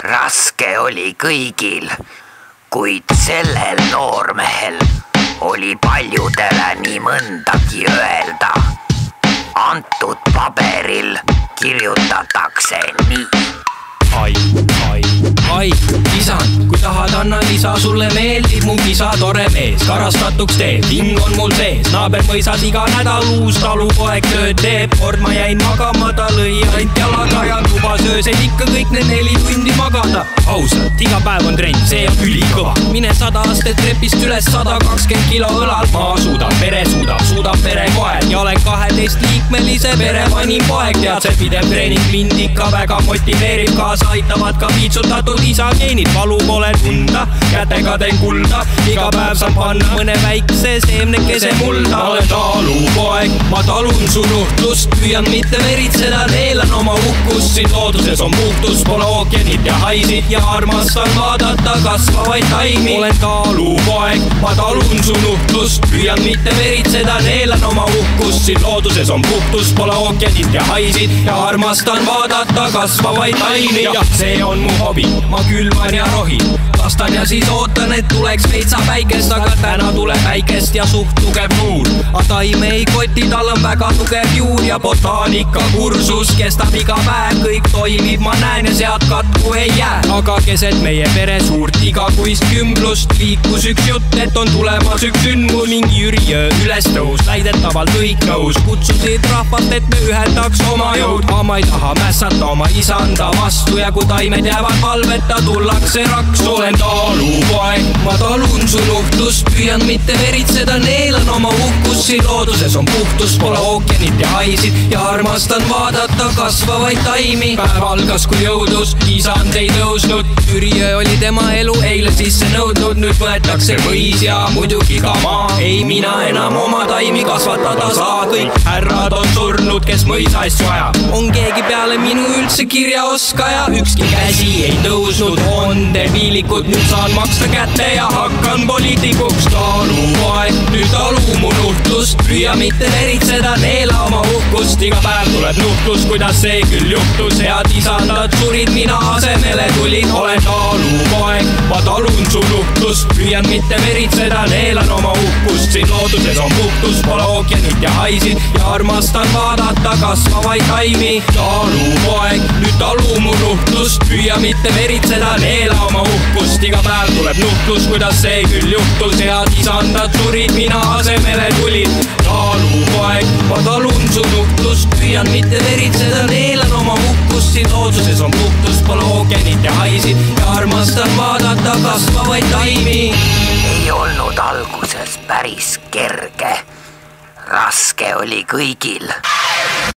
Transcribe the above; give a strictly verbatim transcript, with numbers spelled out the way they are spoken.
raske oli kõigil, kuid sellel noormehel oli paljudele nii mõndagi öelda. Antud paberil kirjutatakse nii. Ai, ai, ai, isand, kui tahad, anna lisa, sulle meeldib mu kisa, tore mees, karastatuks teeb, hing on mul sees, naaber mõisas iga nädal uus talupoeg tööd teeb, kord ma jäin magama, ta lõi ainult jalaga ja tubas öösel ikka kõik need neli tundi magada. Ausalt, iga päev on trend, see on ülikõva, mine sada astet trepist üles, sada kakskümmend kilo õlal, ma suudan, pere suudab, suudab pere koer ja olen kaheteist liikmelise pere vanim poeg, tead see pidev treening mind ikka väga motiveerib, kaasa aitavad ka piitsutatud isageenid, valu pole tunda, kätega teen kulda, iga päev saan panna mõne väikse seemnekese mulda. Ma olen talupoeg, ma talun su nuhtlust, püüan mitte veritseda, neelan oma uhkust, siin looduses on puhtus, pole ookeanid ja haisid ja armastan vaadata kasvavaid taimi. Olen talupoeg, ma talun su nuhtlust, püüan mitte veritseda, neelan oma uhkust, siin looduses on puhtus, pole ookeanid ja haisid ja armastan vaadata kasvavaid taimi. Ja see on mu hobi, ma külvan ja rohin, lastan ja siis ootan, et tuleks veitsa päikest, aga täna tuleb päikest ja suht tugev tuul. A taime ei koti, tal on väga tugev juur ja botaanika kursus kestab iga päev, kõik toimib, ma näen ja sealt katku ei jää. Aga keset meie pere suurt igakuist kümblust liikus üks jutt, et on tulemas üks sündmus, mingi Jüri öö ülestõus, väidetavalt kõik nõus, kutsusid rahvalt, et me ühendaks oma jõud, aga ma ei taha mässata oma isanda vastu ja kui taimed jäävad palveta, tullakse raksu. Olen talupoeg, ma talun su nuhtlust, püüan mitte veritseda, neelan oma uhkust, siin looduses on puhtus, pole ookeanit ja haisid ja armastan vaadata kasvavaid taimi. Päev algas kui jõudus, isand ei tõusnud, Jüriöö oli tema elu eile sisse nõudnud, nüüd võetakse võis ja muidugi ka maa. Ei mina enam oma taimi kasvatada saa, kõik härrad on surnud, kes mõisa asju ajab. On keegi peale minu üldse kirjaoskaja, ükski käsi ei tõusnud, on debiilikud, nüüd saan maksta kätte ja hakkan poliitikuks. Talupoeg, nüüd talu mu nuhtlust, püüa mitte veritseda, neela oma uhkust, iga päev tuleb nuhtlus, kuidas see küll juhtus, head isandad surid, mina asemele tulin. Olen talupoeg, ma talun su nuhtlust, püüan mitte veritseda, neelan oma uhkust, siin looduses on puhtus, pole ookeanit ja haisid ja armastan vaadata kasvavaid taimi. Talupoeg, nüüd talu mu nuhtlust, püüa mitte veritseda, neela oma uhkust, iga päev tuleb nuhtlus, kuidas see küll juhtus, head isandad surid, mina asemele tulin. Talupoeg, ma talun su nuhtlust, püüan mitte veritseda, neelan oma uhkust, siin looduses on puhtus, pole ookeanit ja haisid ja armastan vaadata kasvavaid taimi. Ei olnud alguses päris kerge, raske oli kõigil.